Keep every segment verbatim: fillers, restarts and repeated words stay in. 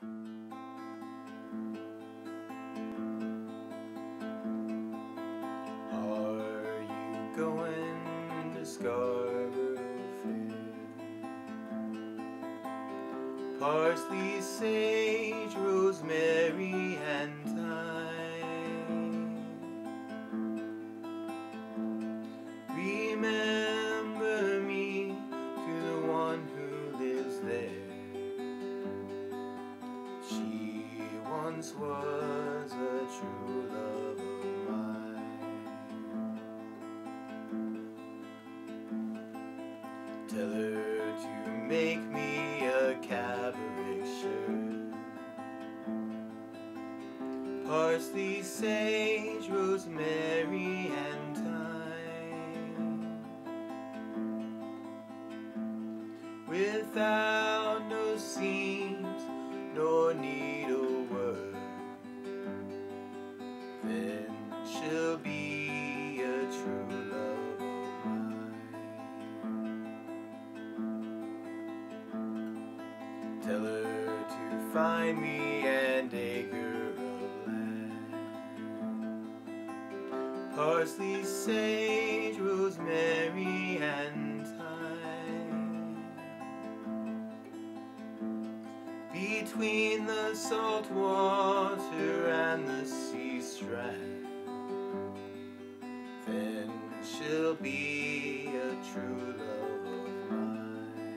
Are you going to Scarborough Fair? Parsley, sage, rosemary, and thyme. Remember me to the one who lives there. She once was a true love of mine. Tell her to make me a cambric shirt. Parsley, sage, rosemary, and thyme. Without no seams nor needlework, then she'll be a true love of mine. Tell her to find me an acre of land. Parsley, sage, rosemary, and thyme. Between the salt water and the sea strand, then she'll be a true love of mine.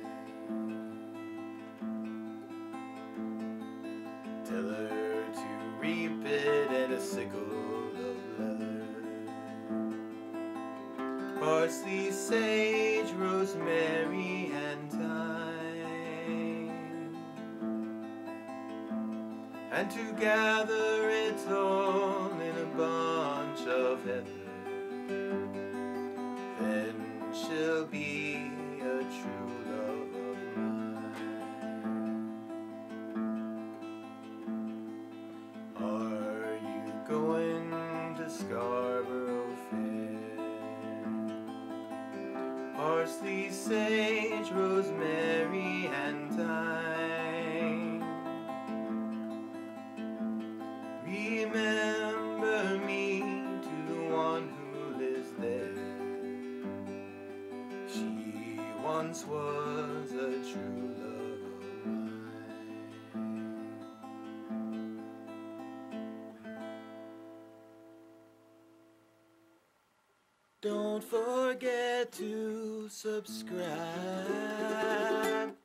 Tell her to reap it in a sickle of leather. Parsley, sage, rosemary, and thyme. And to gather it all in a bunch of heather, then she'll be a true love of mine. Are you going to Scarborough Fair? Parsley, sage, rosemary, and thyme. Remember me to the one who lives there. She once was a true love of mine. Don't forget to subscribe.